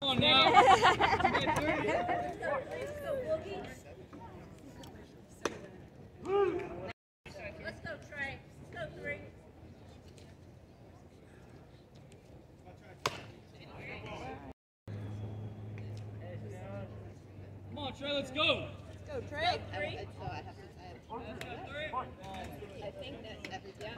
Come on now. Let's go, Trey. Let's go, 3. Come on, Trey, let's go. Let's go, Trey. 3. So I have to say, I think that every